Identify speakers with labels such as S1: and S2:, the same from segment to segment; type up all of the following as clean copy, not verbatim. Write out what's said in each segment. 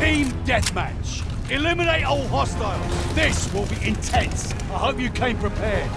S1: Team deathmatch. Eliminate all hostiles. This will be intense. I hope you came prepared.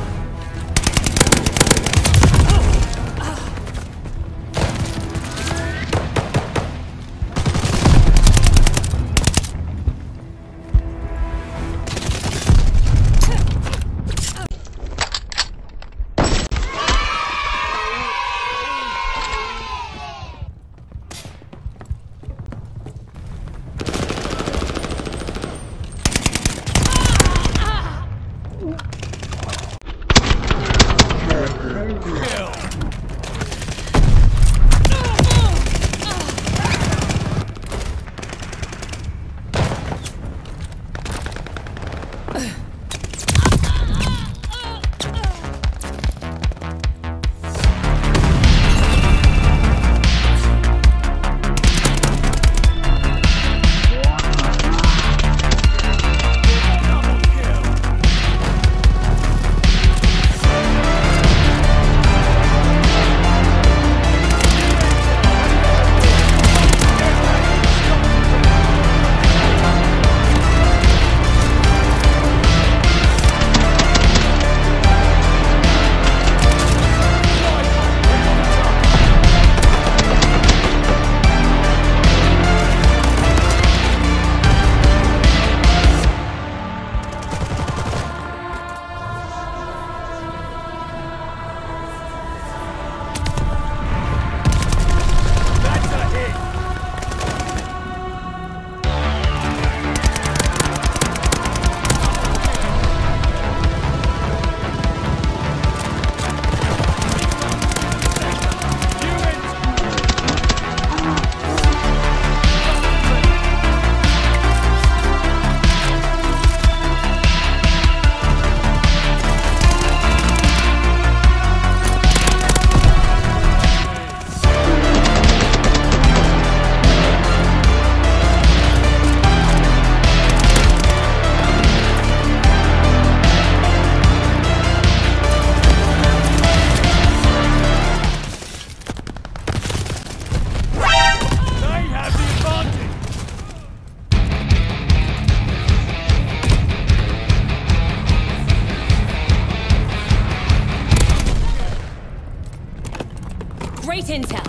S2: Great intel.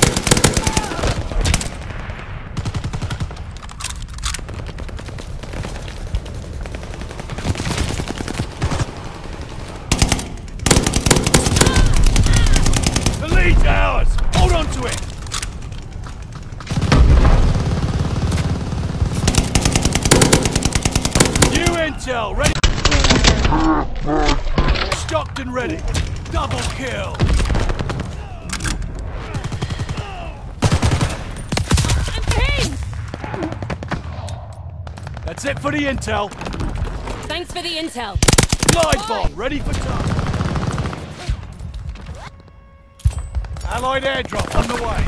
S1: The lead's ours! Hold on to it! New intel, ready? Stocked and ready. Double kill! That's it for the intel.
S2: Thanks for the intel.
S1: Glide bomb, ready for target. Allied airdrop on the way.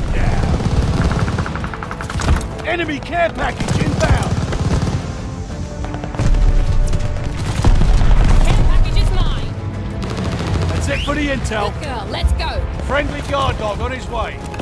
S1: Down. Enemy care package inbound.
S2: Care package is mine.
S1: That's it for the intel.
S2: Good girl, let's go.
S1: Friendly guard dog on his way.